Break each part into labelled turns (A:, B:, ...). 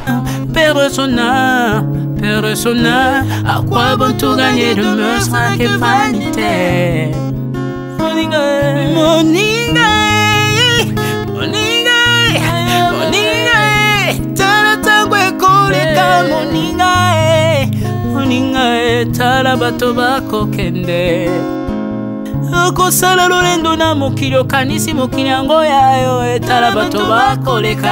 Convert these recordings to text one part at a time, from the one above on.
A: perdre son âme, perdre son âme. À quoi bon tout gagner de me sera que vanité. Moninga, Moninga, Moninga, Moninga, tala tango ekoleka Moninga, Moninga, tala bato bako kende. Okosala lolendo na mokili okanisi mokili yango yayo tala bato bakoleka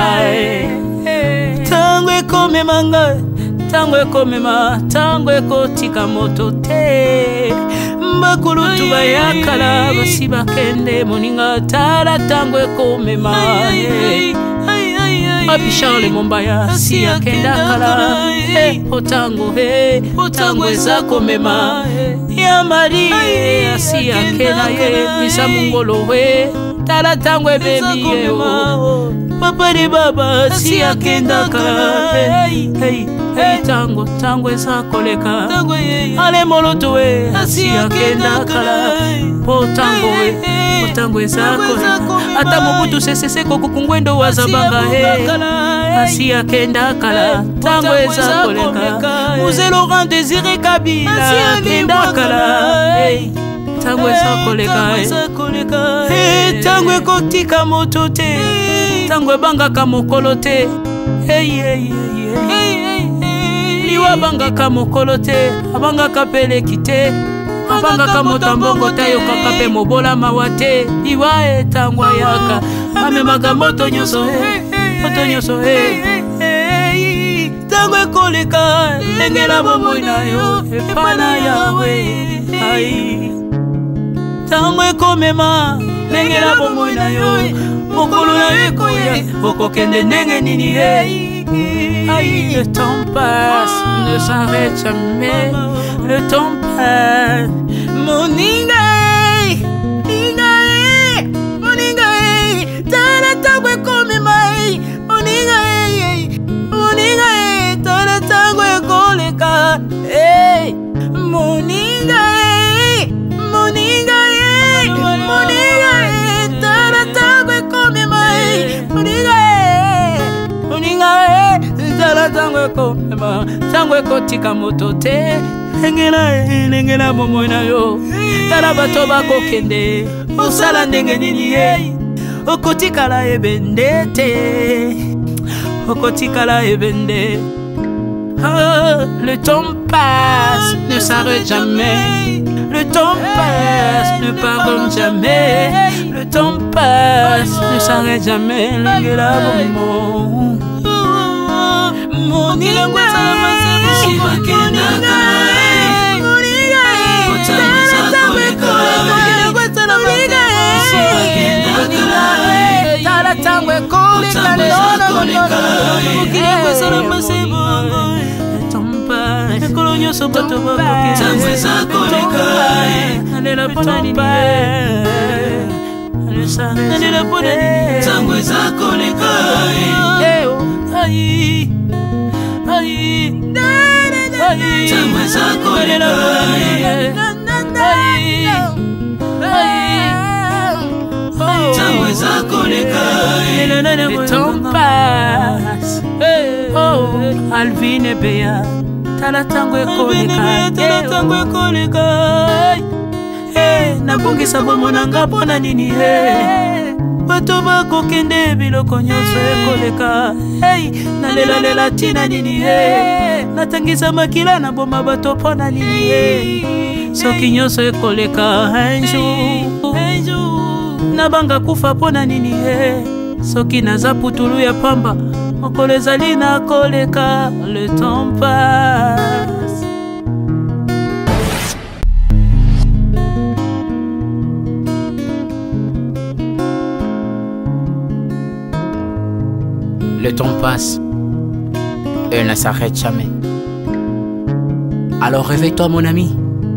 A: tango ekomema ngai tango ekomema tango ekotika moto te bakulutu bayakala basi bakende Moninga tala tango ekomema Papi Charles Mombaya si akenda kala otango eza komema ya mari si akenda ye misa mungolo we tala tango ebemi ye papa de baba si akenda kala tango eza koleka ale moloto we si akenda kala tango eza koleka ata mobutu sesese kokukungwendo wazabanga asi akenda kala tango eza koleka Mzee Laurent Désiré Kabila akenda kala tango eza koleka tango ekotika moto te tango ebangaka mokolo te liwa abangaka mokolo te abangaka peleki te abangaka moto mbongo tayokaka mpe mobola mawa te liwa tango ayaka amemaka moto nyonso tango ekoleka lengela bomoi na yo epana yawe tango ekomema lengela bomoi na yo mokolo na yo ekoya okokende ndenge nini le temps passe ne s'arrête jamais le temps passe Moninga Moninga tala tango ekomema Moninga tala tango ekoleka Moninga tala tango ekomema Moninga tala tango ekomema tango ekotika moto te lengela bomoi na yo tala bato bakokende osala ndenge nini okotikala ebende te okotikala ebende le temps passe ne s'arrête jamais le temps passe ne pardonne jamais le temps passe ne s'arrête jamais lengela bomo Moninga tala tango ekoleka ekolo nyonso bato bakoketango eza koleka nalela mpona nalela mpona tango eza koleka tango eza koleka tango eza koleka le temps passe Alvin Bea tala tango ekoleka nabongisa bomo nanga mpona nini bato bakokende biloko nyonso ekoleka nalelalela ntina nini natangisa makila na boma bato mpona nini soki nyonso ekoleka un jour nabanga kufa mpona nini soki naza putulu ya pamba mokolo ezali nakoleka le temps passe le temps passe et ne s'arrête jamais. Alors réveille-toi mon ami.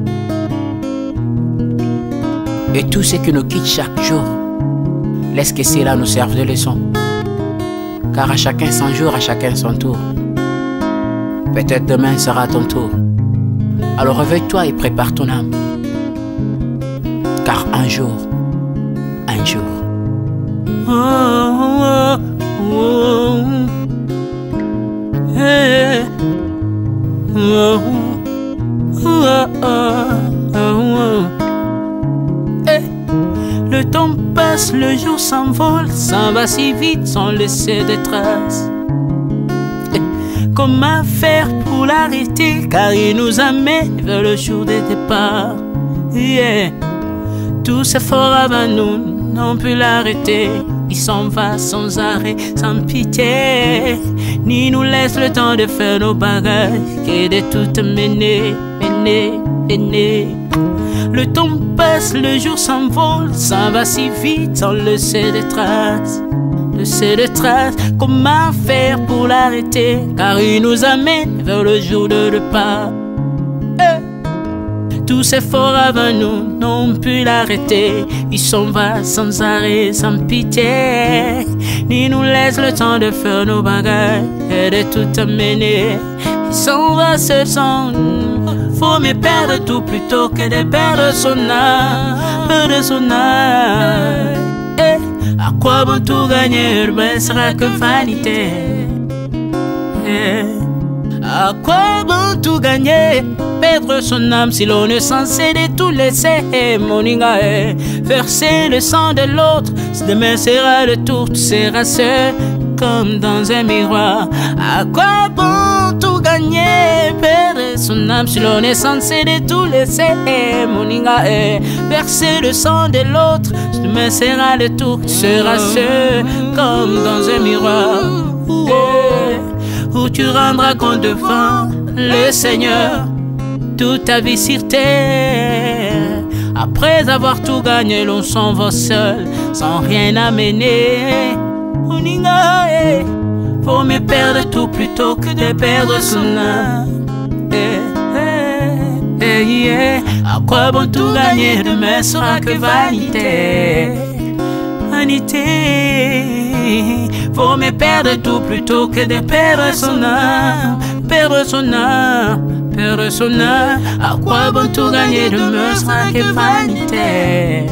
A: Et tout ce qui nous quitte chaque jour, laisse que cela nous serve de leçon. Car à chacun son jour, à chacun son tour. Peut-être demain sera ton tour. Alors réveille-toi et prépare ton âme. Car un jour. passe, le jour s'envole, s'en va si vite sans laisser de traces. Comment faire pour l'arrêter, car il nous amène vers le jour de départ. Yeah. Tous efforts avant nous n'ont pu l'arrêter. Il s'en va sans arrêt, sans pitié, ni nous laisse le temps de faire nos bagages, et de tout mener. Le temps passe, le jour s'envole, s'en va si vite sans laisser de traces. Comment faire pour l'arrêter, car il nous amène vers le jour de départ. Tous ces efforts avant nous n'ont pu l'arrêter. Il s'en va sans arrêt, sans pitié, ni nous laisse le temps de faire nos bagages et de tout amener. Il s'en va seul sans nous. Faut me perdre tout plutôt que de perdre son âme, À quoi bon tout gagner, ben sera que vanité. À quoi bon tout gagner, perdre son âme si l'on est censé de tout laisser. Moninga, verser le sang de l'autre, demain sera le tour, tu seras seul comme dans un miroir. À quoi bon tout gagner, perdre son âme si l'on est censé de tout laisser. Moninga, verser le sang de l'autre, demain sera le tour, tu seras seul comme dans un miroir. Où tu rendras compte devant le Seigneur toute ta vie sur terre. Après avoir tout gagné, l'on s'en va seul, sans rien amener. Moninga, faut me perdre tout plutôt que de perdre son âme. À quoi bon tout gagner, demain sera que vanité. Faut me perdre tout plutôt que de perdre son âme. À quoi bon tout gagner, demain sera que vanité.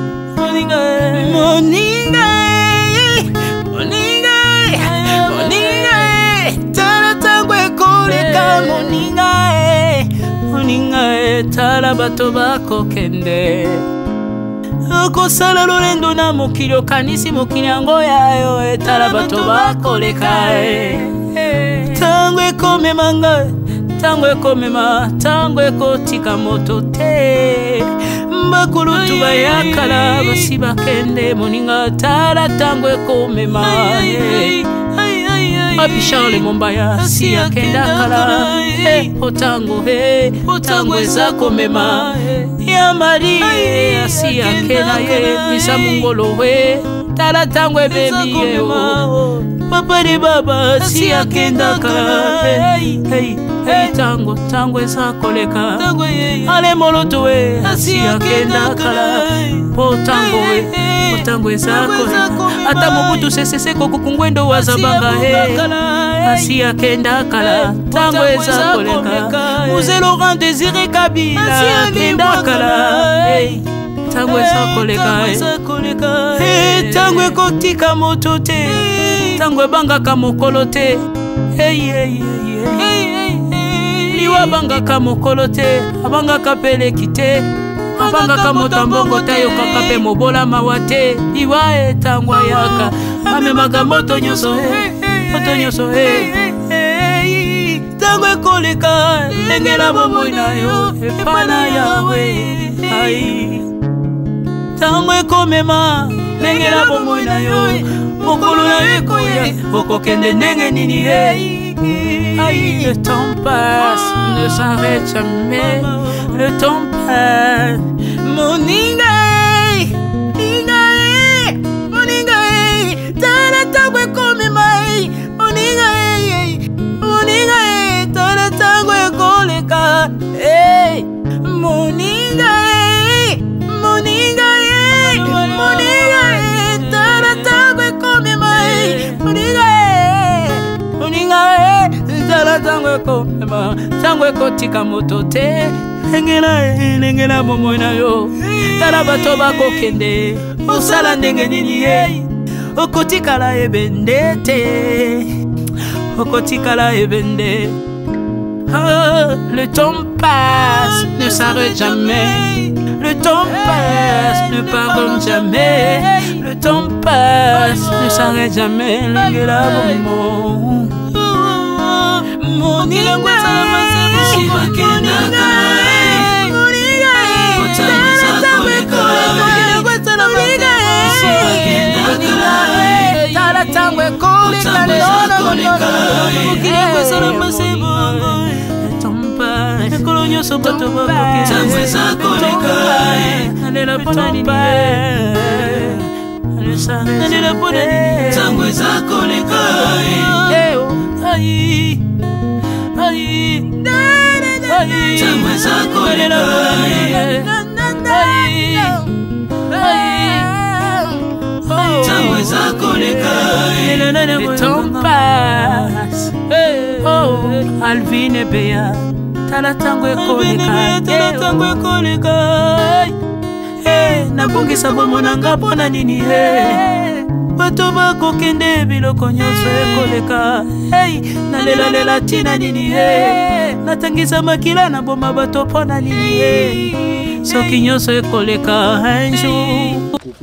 A: Moninga, tala tangwe koleka. Moninga, tala bato bako kende. Kosala lolendo na mokili okanisi mokili yango yayo, tala bato bakoleka. Tango ekomema ngai, tango ekomema, tango ekotika moto te. Bakulutu bayakala basi bakende. Moninga, tala tango ekomema. Papi Charles Mombaya si akenda kala. Otango eza komema. Ya Mari si akenda ye misa mungolo we. Tala tango ebebi ye o. Papa de baba si akenda kala. Tango eza koleka. Ale moloto we si akenda kala. Tango eza koleka. Ata mobutu sesese kokukungwendo wazabanga asi akenda kala. Tango eza koleka. Mzee Laurent Désiré Kabila akenda kala. Tango eza koleka. Tango ekotika moto te, tango ebangaka mokolo te. Liwa bangaka mokolo te, abangaka peleki te. Abangaka motambongo tayokaka pe mobola mawa te. Liwa tango yaka amemaka moto nyonso tango ekoleka, lengela bomoi na yo epana yawe. Tango ekomema, lengela bomoi na yo mokolo na yo ekoya, okokende ndenge nini. Le temps passe, ne s'arrête jamais. Le temps passe. Moninga, tala tango ekomema. Moninga, tala tango ekoleka. Moninga, tala tango ekomema. Moninga, tala tango ekomema. Tango ekotika moto te. Lengela bomoi na yo. Tala bato bakokende. Osala ndenge nini ye. Okotikala ebende te. Okotikala ebende. Le temps passe, ne s'arrête jamais. Le temps passe, ne pardonne jamais. Le temps passe, ne s'arrête jamais, l'ingéla bon. Mon ilangwe salama sebu shivakenaka. Le temps passe, oh, Alvin et Béa, tala tango ekoleka, nabongisa bomonanga pona nini, bato bakokende biloko nyonso ekoleka, nalela tina nini, natangisa makila na boma bato pona nini, soki nyonso ekoleka un jour.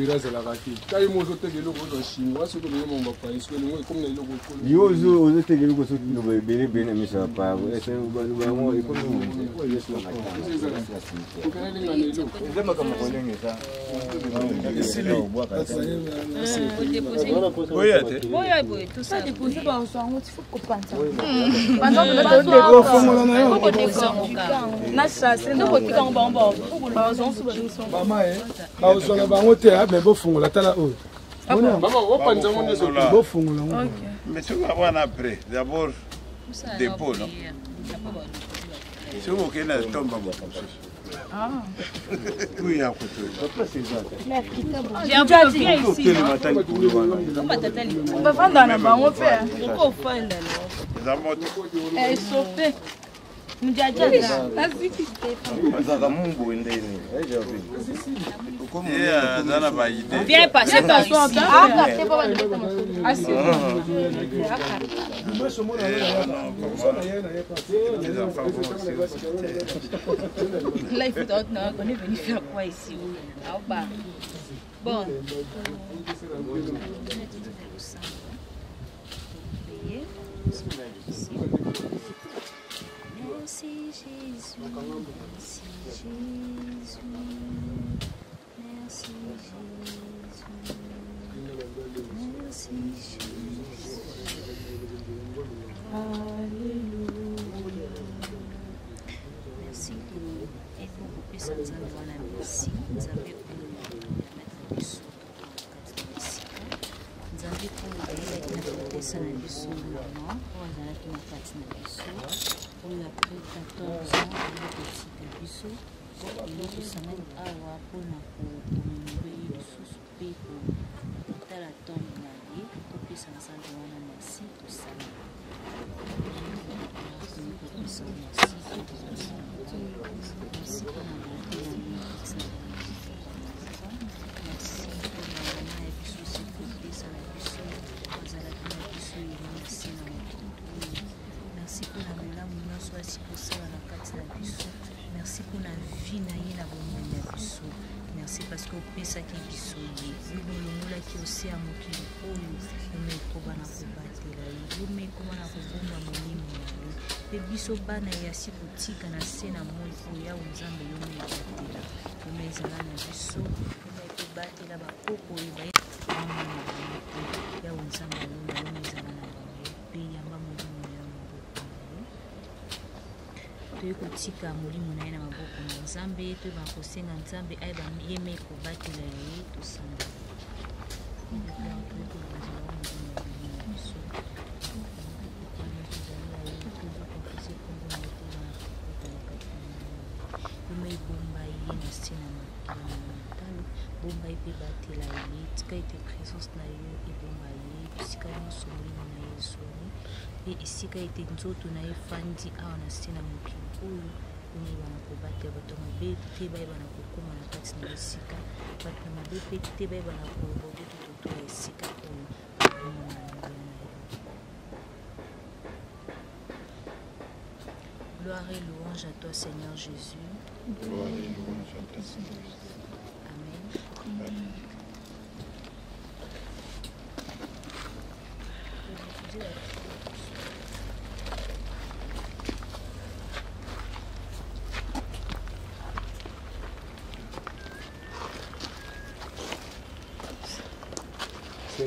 B: Mais beau fond la tala haut. Maman, on va pas nous beau fond là.
C: Mais tu vas voir après. D'abord dépôt non. C'est où qu'il a tombe à beaucoup. Ah. Oui, à côté.
D: J'ai un peu bien ici. On va vendre dans la banque, on fait. On va vendre. Elle est sauvée. Viens passer par ici. Là, il faut qu'on est venu faire quoi ici? Bon. Merci Jésus, merci Jésus, merci Jésus, merci Jésus. Alléluia. Merci et pour vous puissiez nous avoir la merci. Nous avons pour nous nzambe oyo ayelaki na kopesa na biso mama oyo azalaki na kati na biso oyo apres 14 ans akotika biso elo tosangani awa mpona komemore ye lisusu mpe kotala ntongo na ye kopesa nzambe wana merci tosala kopesa merci mpona batelami merci pour la vie na bomoi na biso merci parce que opesaki biso ye olongolaki ose ya mokili oyo omekoba na kobatela ye omekoba na kobomba molimo na ye mpe biso bana yasi kotika na se na moi oyo yawo nzambe yomebatela omezala na biso omekobatela bakoko oyo bayamana bango mpe yawo nzambe oyo omezala na bango mpe yamba molimo na yo maboko na yo toyekotika molimo na ye na maboko na nzambe toyebaka kosenga nzambe ayeba yeme kobatela ye tosamba bomba ye na se na matalo bomba ye mpe batela ye tika ete présence na yo ebomba ye esika nyonso molimo na ye ezoni mpe esika ete nzoto na ye efandi awa na se na mokili oyo oyebana kobatela bato ya mabe te bayebana kokóma na kati na esika bato ya mabe mpe te bayebana korobote toto ya esika oyo omona na ngela na ye. Gloire et louange à toi Seigneur Jésus. Gloire et louange à toi Seigneur Jésus. Amen.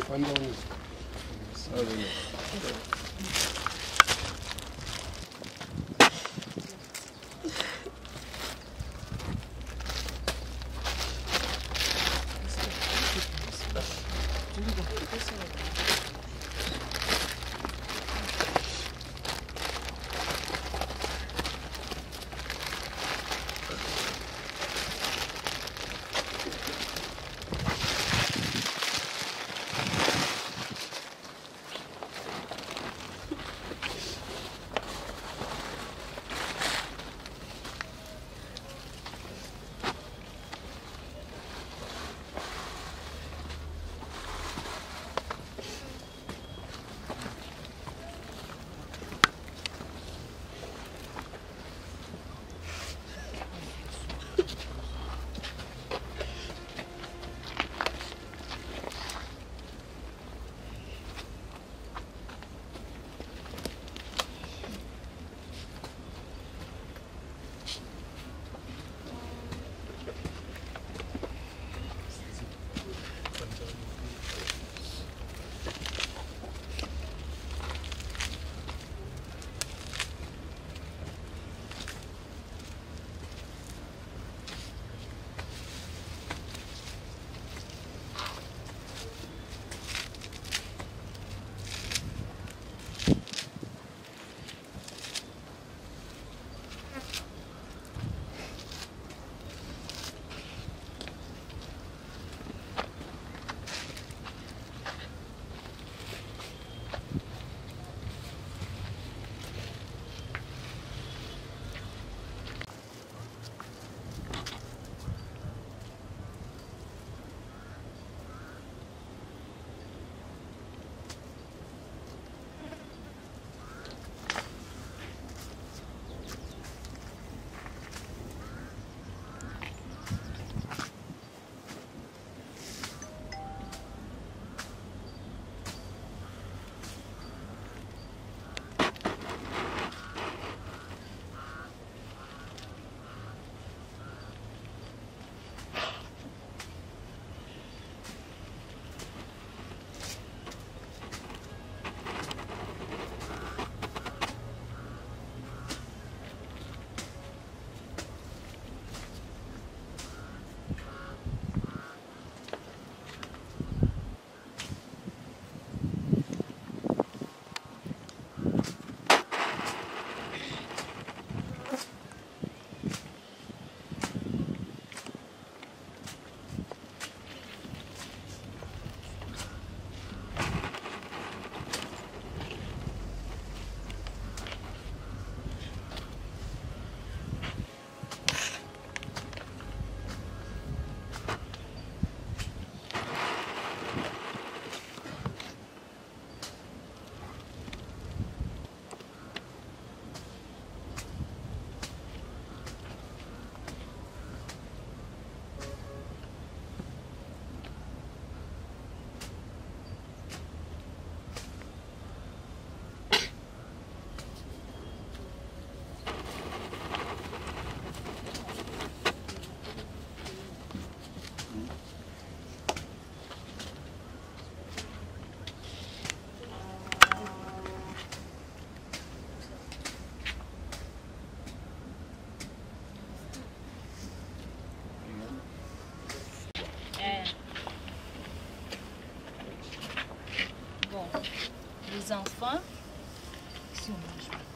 D: les enfants, si on mange pas.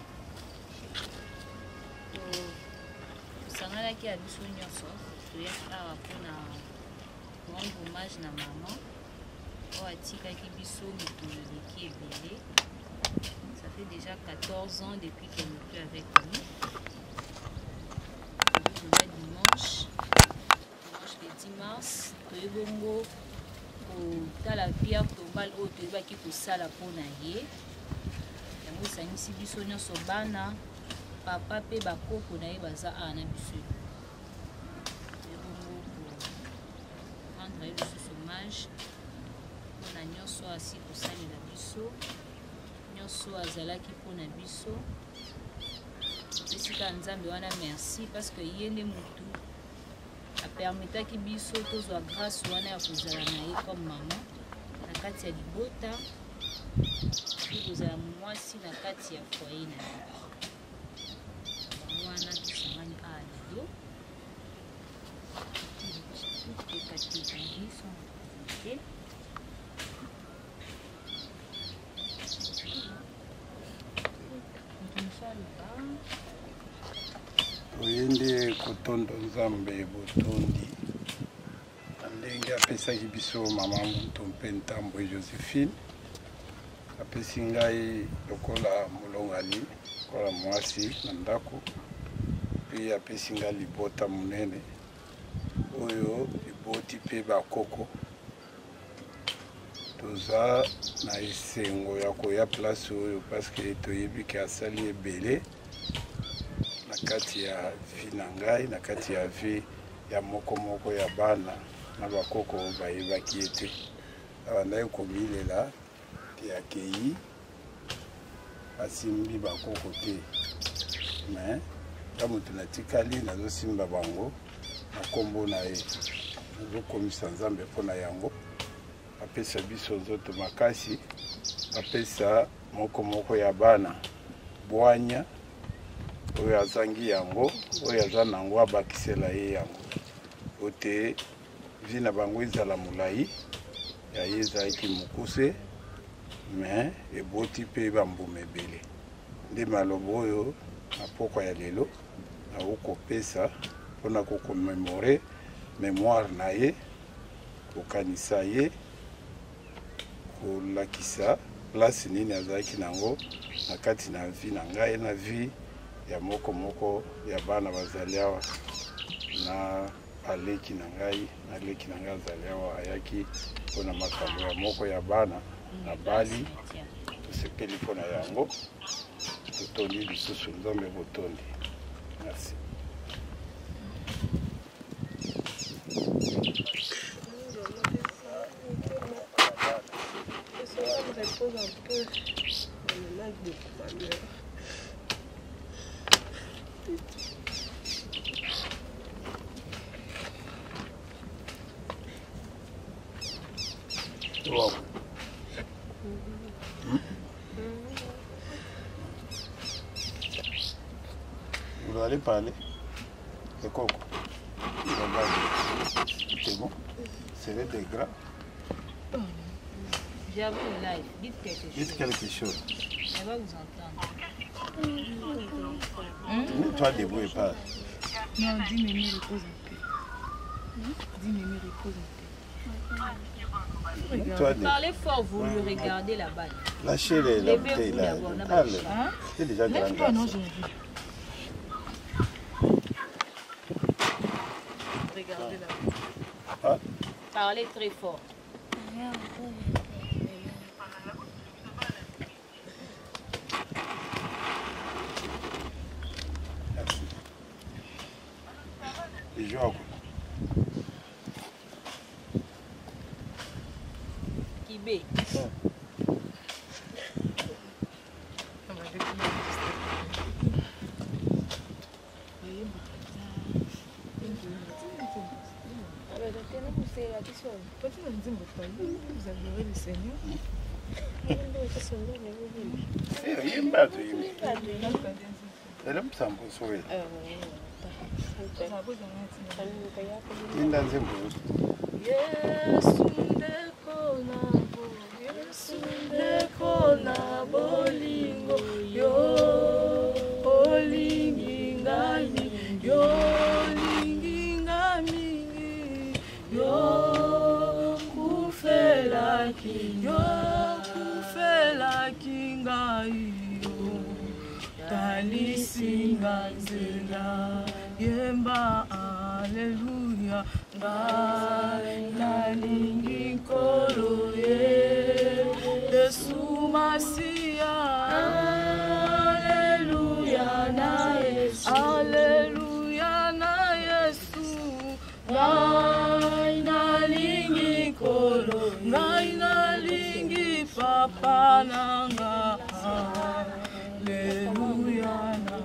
D: Tosanganaki ya biso nyonso toyaki awa mpona rendre hommage na mama oyo atikaki biso mikolo eleki ebele. Ça fait déjà 14 ans depuis qu'elle n'est plus avec nous. Dimanche le 10 mars, toyebongo kotala pierre tombale oyo toyebaki kosala mpona ye. Yango esangisi biso nyonso bana papa mpe bakoko na ye baza awa na biso. Toyebongo rendre ye lisusu hommage mpona nyonso asi kosalela biso, nyonso azalaki mpona biso. Esika nzambe wana merci parce que ye nde mutu apermetaki biso tozwa grâce wana ya kozala na ye comme maman na kati ya libota kozala mwasi na kati ya foyer na wana tosangani a lelo
C: toyende kotondo nzambe botondi ndenge apesaki biso mama moto mpe ntambo Joséphine apesi ngai lokola molongani lokola mwasi na ndako mpe apesi ngai libota monene oyo liboti mpe bakoko toza na esengo ya koya place oyo parceke toyebi ke asali ebele na kati ya vi na ngai na kati ya vi ya moko ya bana na bakoko bayebaki ete abandaki komilela te akei asimbi bakoko te me ya moto natikali nazosimba bango na nkombo na ye nazokomisa nzambe mpo na yango apesa biso nzoto makasi apesa moko ya bana bwanya oyo azangi yango oyo aza nango abakisela ye yango ote vi na bango ezala molai ya ye ezalaki mokuse me eboti mpe bambuma ebele nde maloba oyo na pokwa ya lelo nakokopesa mpona kokomemore mémoire na ye kokanisa ye kolakisa place nini azalaki nango na kati na vi na ngai na vi ya moko ya bana bazali awa na aleki na ngai azali awa ayaki mpona makambo ya moko ya bana na bali tosepeli mpona yango totondi lisusu nzambe botondi. Merci. Wow. Vous allez parler. C'est quoi? C'est bon? C'est des gras.
D: J'avoue, live, dites quelque chose.
C: Dites quelque chose.
D: Elle va vous entendre.
C: Toi, debout et parle.
D: Non, dis Mémé, repose un peu. Dis Mémé, repose un peu. Parlez fort, vous le regardez là-bas.
C: Lâchez la bouteille là. C'est déjà grand.
D: Toi, non, je l'ai vu. Regardez là. Parlez très fort.
C: Merci. Et je vois.
D: Kibé.
E: Vous adorez le Seigneur. Yemba alleluia nalingi kolo ye Yesu Masia alleluia na Yesu alleluia na Yesu nalingi kolo nalingi papa nanga alleluia na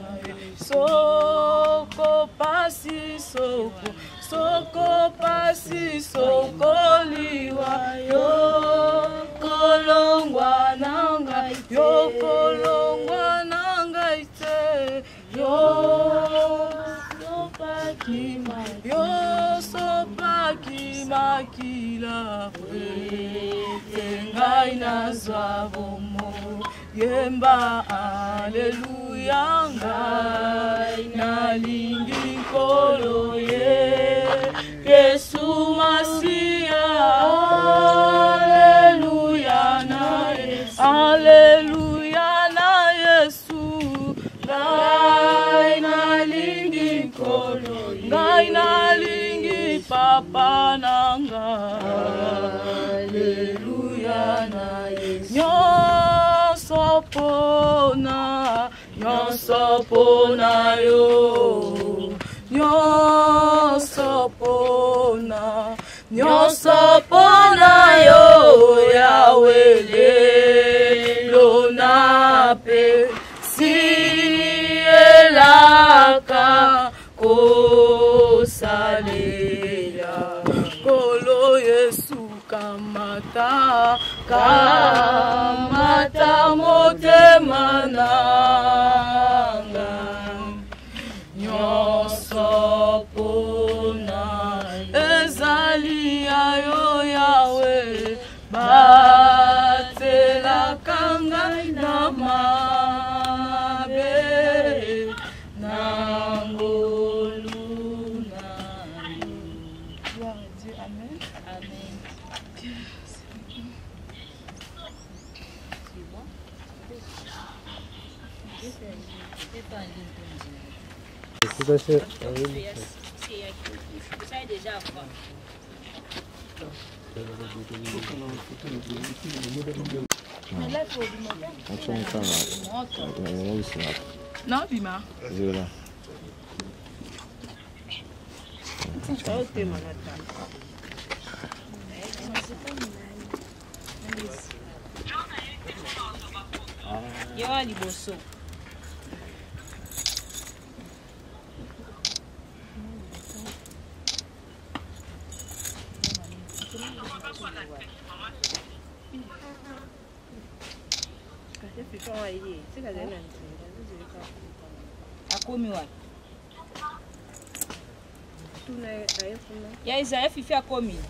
E: Soko pasi soko pasi soko liwa yo yokolongwa na ngai yokolongwa na ngai te yosopaki makila te ngai nazwa bomo yemba aleluya ngai nalingi nkolo ye Yesu Masia aleluya na Yesu aleluya na Yesu ngai nalingi nkolo ngai nalingi papa nanga aleluya na Yesu nyonso pona yo nyonso pona yo Yawe lelo nape sielaka kosalela kolo Yesu kamata motema nanga nyonso pona ezali ayo Yawe batelaka ngai na mabe na ngolu na yo. Gloire à Dieu, amen. Amen. Non, Bima.
D: Yo liboso. Akomi wapi? Ya Isaiah fifi akomi.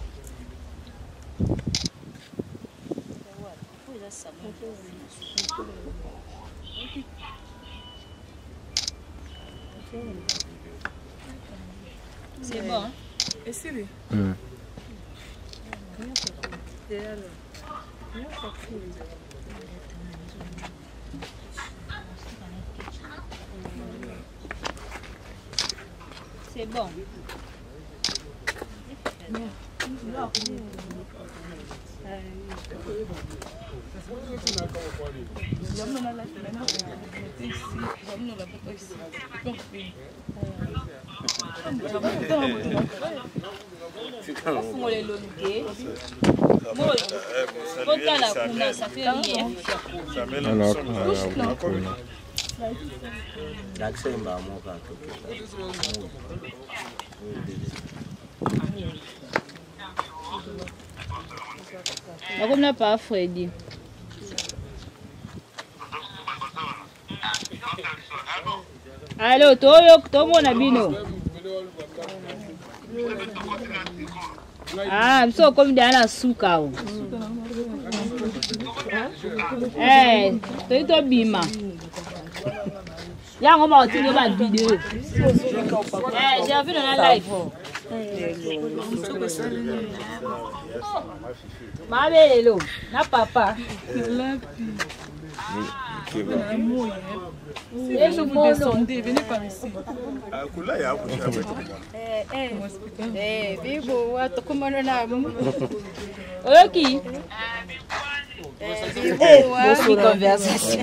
D: C'est bon.
E: Et Siri?
D: C'est bon. Ça fait rien. Comme n'a pas Freddy. Allô, to mona bino. Ah, so comme dana suka o. To bima. Ya ngoma otinga ba video. J'ai vu dans la live. Mabelo, na papa.
E: Vous descendez, venez par ici.
D: Ok. Conversation.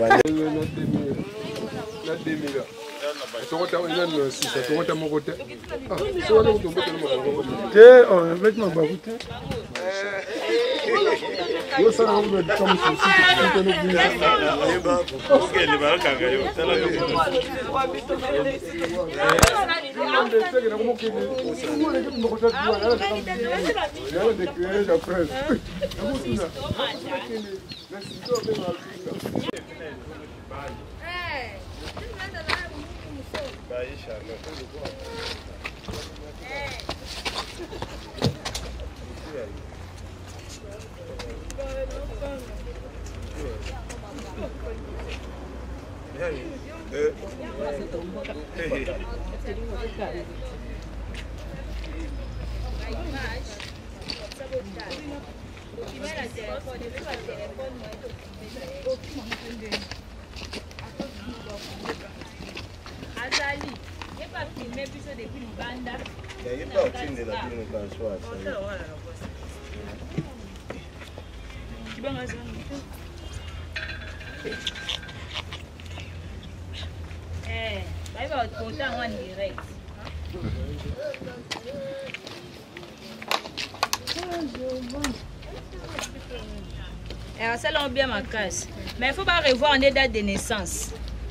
D: Ça l'a bien ma casse. Mais il faut pas revoir les dates de naissance.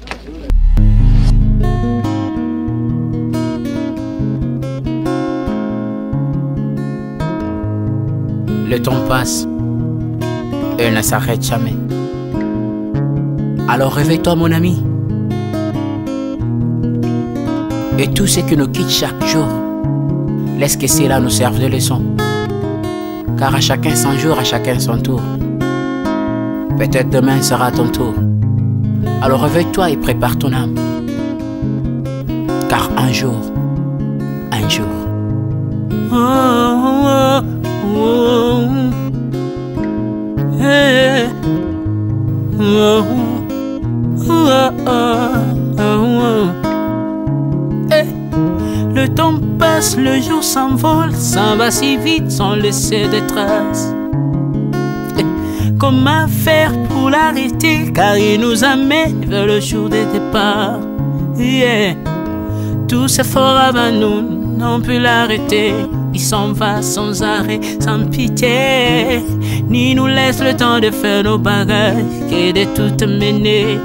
A: Le temps passe, elle ne s'arrête jamais. Alors réveille-toi mon ami. Et tout ce qui nous quitte chaque jour, laisse que cela nous serve de leçon. Car à chacun son jour, à chacun son tour. Peut-être demain sera ton tour. Alors réveille-toi et prépare ton âme. Car un jour, le temps passe, le jour s'envole, s'en va si vite sans laisser de traces. Comment faire pour l'arrêter, car il nous amène vers le jour de départ. Tout c'est fort avant nous, n'ont pu l'arrêter. Il s'en va sans arrêt, sans pitié, ni nous laisse le temps de faire nos bagages, que de tout mener.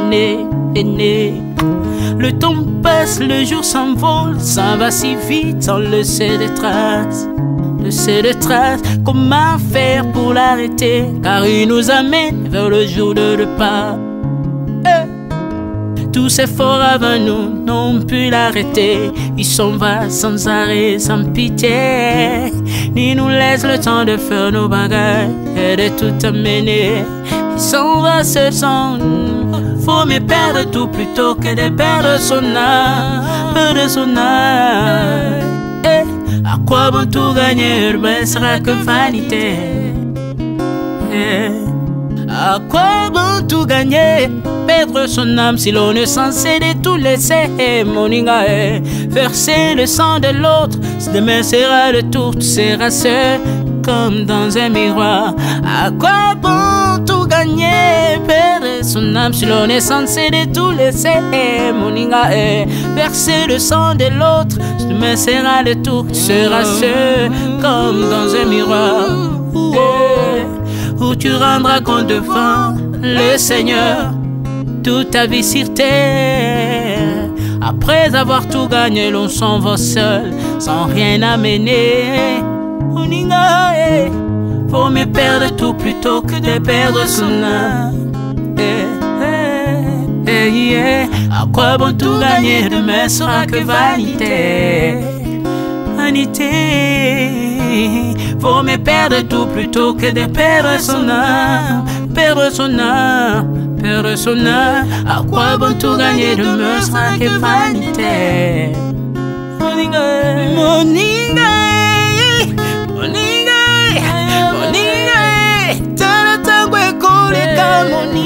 A: Le temps passe, le jour s'envole, s'en va si vite sans laisser de traces. Comment faire pour l'arrêter, car il nous amène vers le jour de départ. Tous ces forts avant nous n'ont pu l'arrêter. Il s'en va sans arrêt, sans pitié, ni nous laisse le temps de faire nos bagages et de tout amener. Il s'en va se sang. Faut me perdre tout plutôt que de perdre son âme, À quoi bon tout gagner, ben sera que vanité. À quoi bon tout gagner, perdre son âme si l'on est censé de tout laisser. Moninga, verser le sang de l'autre, si demain sera le tour, tu seras seul comme dans un miroir. À quoi bon tout gagner, perdre son âme si l'on est censé de tout laisser. Moninga, verser le sang de l'autre, si demain sera le tour, tu seras seul comme dans un miroir. Où tu rendras compte devant le Seigneur toute ta vie sur terre. Après avoir tout gagné, l'on s'en va seul sans rien amener. Faut me perdre tout plutôt que de perdre son âme. À quoi bon tout gagner, demain sera que vanité. Faut me perdre tout plutôt que de perdre son âme. Perdre son âme. À quoi bon tout gagner, demain sera que vanité. Moninga, tala tangwe koleka.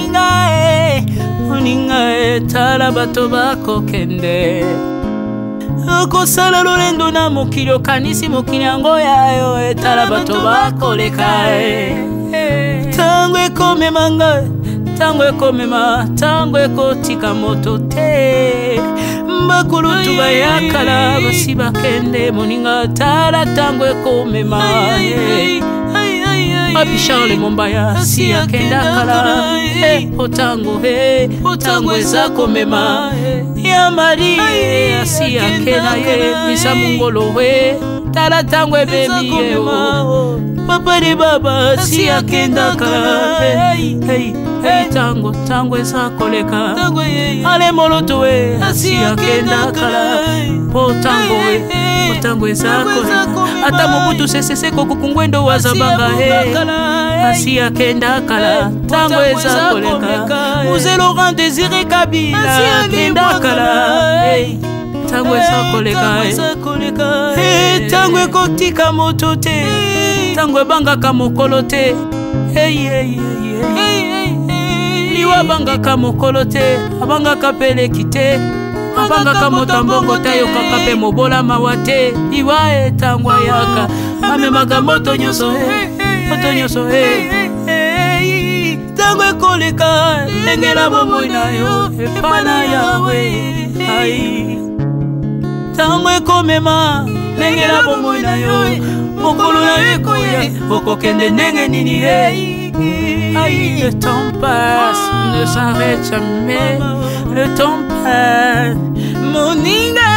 A: Moninga, tala bato bako kende. Kosala lolendo na mokili okanisi mokili yango yayo, tala bato bakoleka. Tango ekomema ngai, tango ekomema, tango ekotika moto te. Bakulutu bayakala basi bakende. Moninga, tala tango ekomema. Papi Charles Mombaya si akenda kala otango otango ezako mema ya mari si akenda ye misa mungolo tala tango ebemi papa de baba si akenda kala tango tango ezako leka ale moloto si akenda kala potango tango ezako ata mobutu sesese kokukungwendo wazabanga asi akenda kala tango ezako leka Mzee Laurent Désiré Kabila akenda kala tango ezako leka tango ekotika moto te tango ebangaka mokolo te liwa abangaka mokolo te abangaka peleki te abangaka moto mbongo tayokaka mpe mobola mawa te liwa etangwa yaka amemaka moto nyonso tango ekoleka lengela bomoi na yo epana yawe tango ekomema lengela bomoi na yo mokolo na yo ekoya okokende ndenge nini le temps passe, ne s'arrête jamais. Le temps passe. Moninga,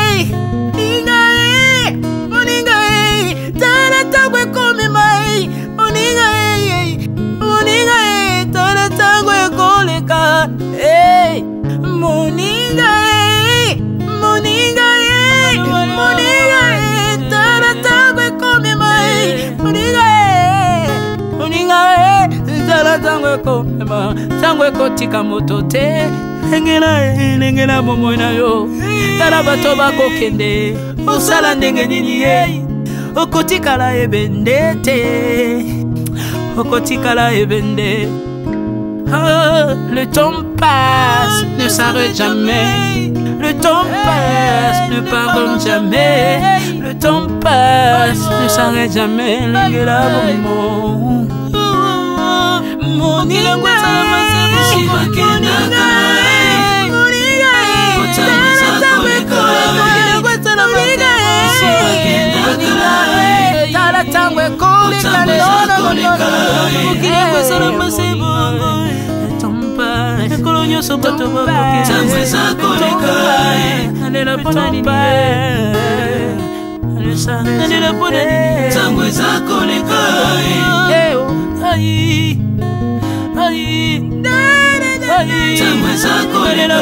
A: moninga, tala tangwe kome mai. Moninga, tala tangwe koleka. Moninga, tala tangwe kome mai. Moninga. Tango komema tango ekotika moto te lengela bomoi na yo tala bato bakokende osala ndenge nini okotikala ebende te okotikala ebende le temps passe ne s'arrête jamais le temps passe ne pardonne jamais le temps passe ne s'arrête jamais lengela bomoi Moninga, si bakenda tala tango ekoleka ekolo nyonso bato bakokealela mpona alela mpona tango ezakoleka tango ezakoleka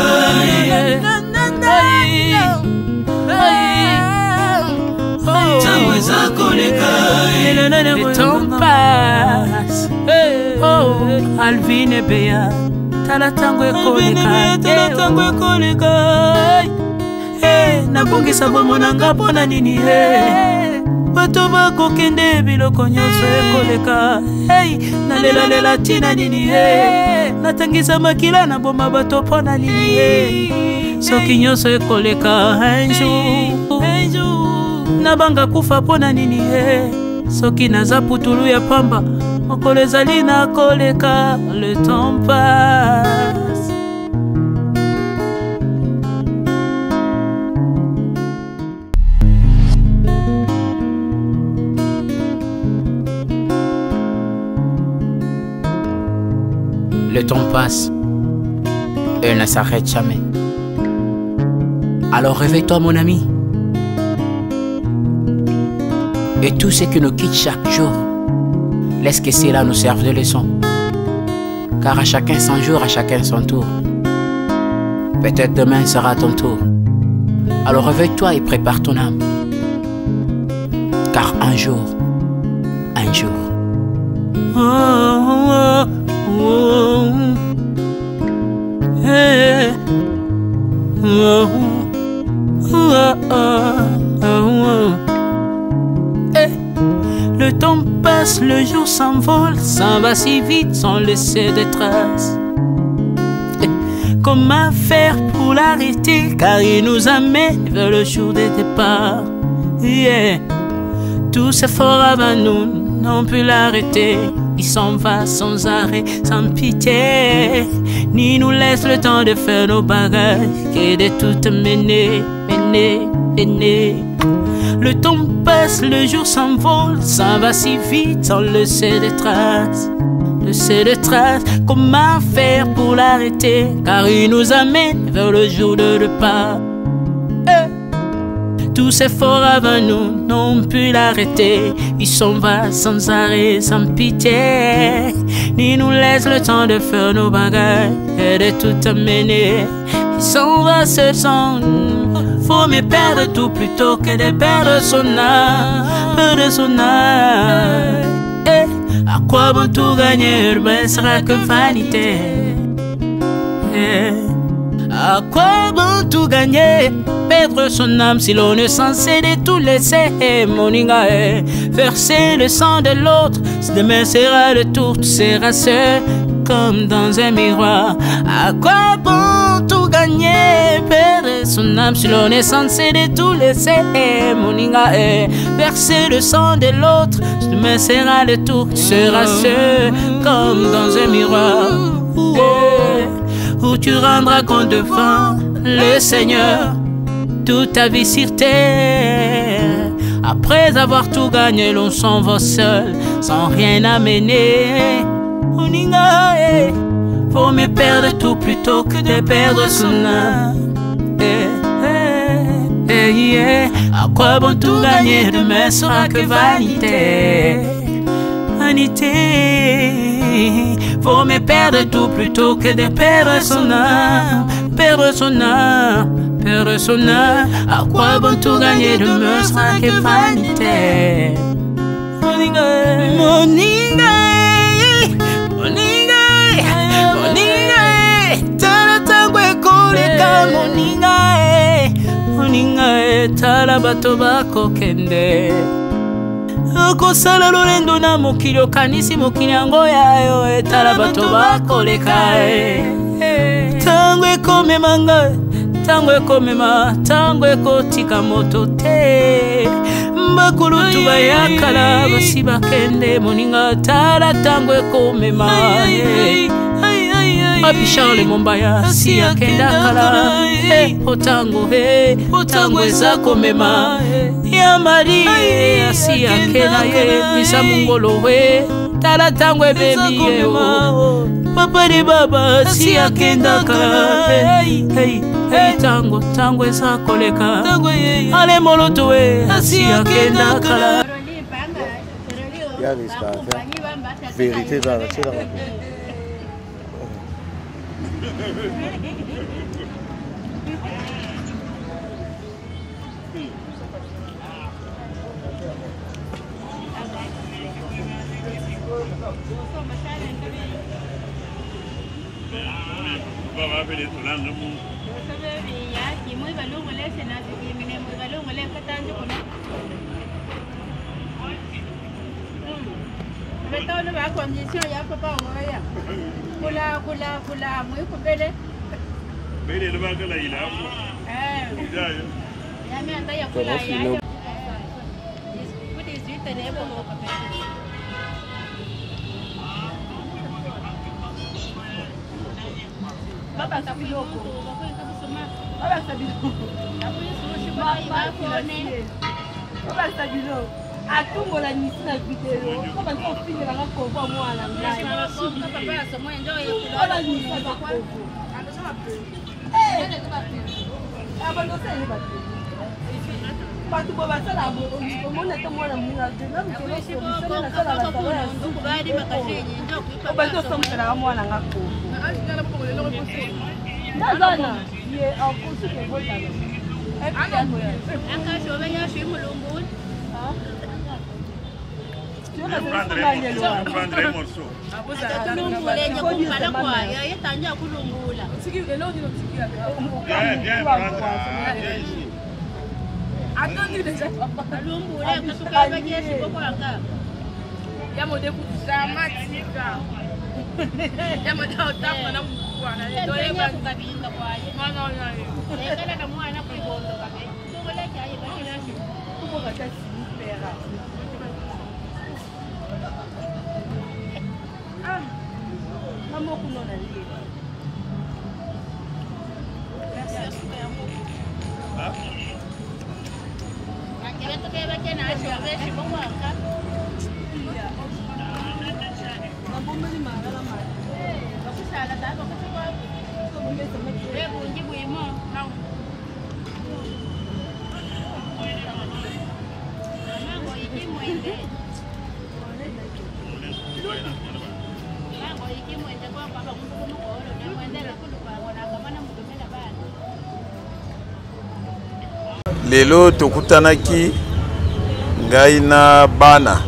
A: tango ezakoleka le temps passe Alvin Bea tala tango ekoleka nabongisa bomo nanga mpona nini bato bakokende biloko nyonso ekoleka nalelalela ntina nini natangisa makila na boma bato mpona nini soki nyonso ekoleka un jour nabanga kufa mpona nini soki naza putulu ya pamba mokolo ezali nakoleka le temps passe Le temps passe, elle ne s'arrête jamais. Alors réveille-toi mon ami. Et tout ce qui nous quitte chaque jour, laisse que cela nous serve de leçon. Car à chacun son jour, à chacun son tour. Peut-être demain sera ton tour. Alors réveille-toi et prépare ton âme. Car un jour, le temps passe, le jour s'envole, s'en va si vite sans laisser de traces. Comment faire pour l'arrêter, car il nous amène vers le jour de départ. Tous ces efforts avant nous n'ont pu l'arrêter. Il s'en va sans arrêt, sans pitié, ni nous laisse le temps de faire nos bagages, que de tout mener. Le temps passe, le jour s'envole, ça va si vite sans laisser de traces. Laisser de traces, comment faire pour l'arrêter? Car il nous amène vers le jour de repas. Tous ces forts avant nous n'ont pu l'arrêter. Il s'en va sans arrêt, sans pitié. Ni nous laisse le temps de faire nos bagages et de tout amener. Il s'en va seul sans. Faut mieux perdre tout plutôt que de perdre son âme. Perdre son âme. À quoi bon tout gagner, mais sera que vanité. À quoi bon tout gagner, perdre son âme si l'on est censé de tout laisser. Moninga, verser le sang de l'autre, si demain sera le tour, tu seras seul comme dans un miroir. À quoi bon tout gagner, perdre son âme si l'on est censé de tout laisser. Moninga, verser le sang de l'autre, si demain sera le tour, tu seras seul comme dans un miroir. Où tu rendras compte devant le Seigneur toute ta vie sur terre. Après avoir tout gagné, l'on s'en va seul sans rien amener. Faut mieux perdre tout plutôt que de perdre son âme. À quoi bon tout gagner, demain sera que vanité. Vanité. Faut me perdre tout plutôt que de perdre son âme. Perdre son âme, perdre son âme. À quoi bon tout gagner, demain sera que vanité. Moninga, Moninga, Moninga, Moninga, tala tangwe koleka Moninga, Moninga, tala bato bako kende. Kosala lolendo na mokili okanisi mokili yango yayo etala bato bakoleka. Tango ekomema ngai, tango ekomema, tango ekotika moto te. Bakulutu bayakala basi bakende Moninga, tala tango ekomema. Papi Charles Mombaya si akenda kala. Otango otango eza komema. Ya Mari si akenda ye misa mungolo tala tango ebebi ye. Papa de baba si akenda kala. Hey tango tango eza koleka. Ale moloto si akenda kala.
B: Ya risque vérité dans la
F: condition ya papa ngoya kula muy kubele
C: bele le bagala ila
F: ya me anda ya kula ya what is it the ebo mo papa baba kabiloko baba sabilo baba sabilo atumbola nisi na video ko ba ko finira nga ko ba mwana ngai papa ya somo enjoy ola nisi ba ko ando sama pe abando sele ba patu bo ba sala bo mona to mwana mwana de na mko ko na sala ba sala ko ba di makashenye ndio ko ba to somkela mwana nga ko ndazana ye akusu ke botana akasho benya shimulungu
C: prendre un morceau. Viens prendre.
F: Attends-nous déjà.
C: Lelo tokutanaki ngai na bana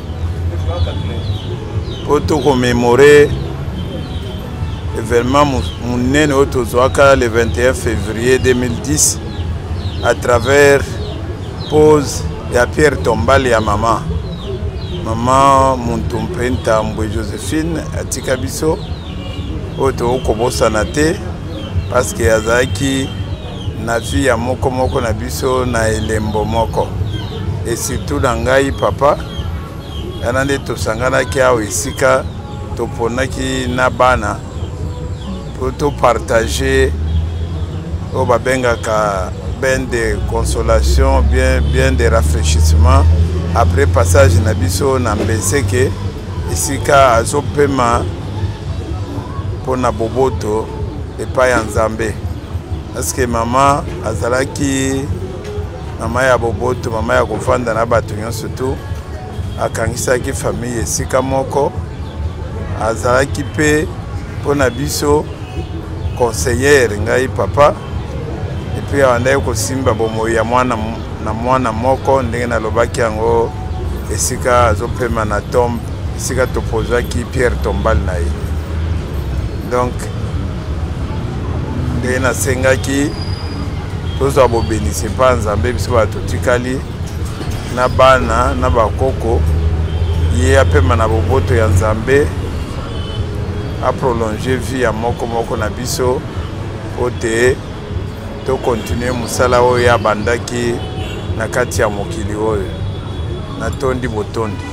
C: po tokomémorer événement munene oyo tozwaka le 21 février 2010 à travers pose ya Pierre Tombal ya mama Muntumpe Ntambwe Joséphine atika biso oyo tokobosana te parce que azalaki na vie ya moko na biso na elembo moko et surtout na ngai papa yana nde tosanganaki awa esika toponaki na bana po topartage oyo babengaka ben de consolation bien de rafraîchissement après passage na biso na Mbeseke esika azopema mpona boboto epai ya Nzambe. Parce que mama azalaki mama ya boboto, mama ya kofanda na bato nyonso tu, akangisaki famille esika moko, azalaki pe mpona biso conseillère ngai papa, et puis awandaki kosimba bomoi ya mwana moko ndenge nalobaki yango esika azopema na tombe esika topozwaki Pierre Tombal na ye. Donc ndenge nasengaki tozwa bobénise mpa Nzambe biso bato tikali na bana na bakoko ye apema na boboto ya Nzambe aprolonge vie ya moko na biso po te tokontinue mosala oyo abandaki na kati ya mokili oyo na tondi botondi.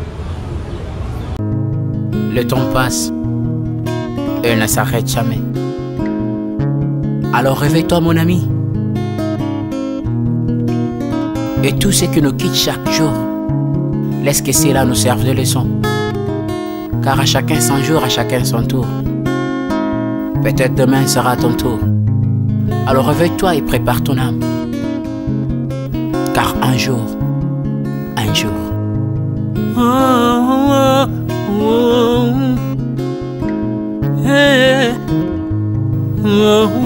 G: Le temps passe et ne s'arrête jamais. Alors réveille-toi mon ami. Et tout ce qui nous quitte chaque jour, laisse que cela nous serve de leçon. Car à chacun son jour, à chacun son tour. Peut-être demain sera ton tour. Alors réveille-toi et prépare ton âme. Car un jour,
A: hey,